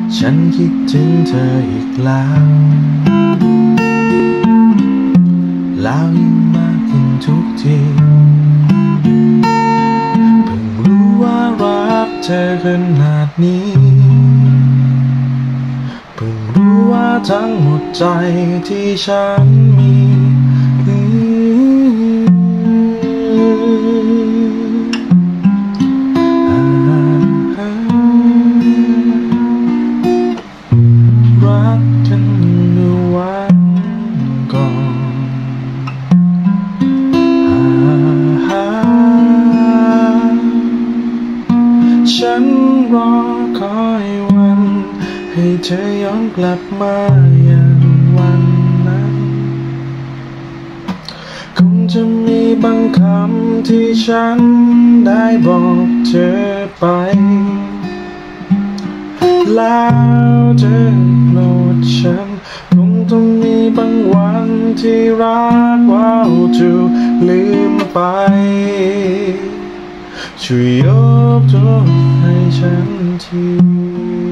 ฉันคิดถึงเธออีกแล้วยิ่งมากขึ้นทุกทีเพิ่งรู้ว่ารักเธอขนาดนี้เพิ่งรู้ว่าทั้งหมดใจที่ฉันมีรักกันเมื่อวันก่อนฉันรอคอยวันให้เธอย้อนกลับมาอย่างวันนั้นคงจะมีบางคำที่ฉันได้บอกเธอไปแล้วเธอโกรธฉันคงต้องมีบางวันที่รักว่าถูกลืมไปช่วยยกโทษให้ฉันที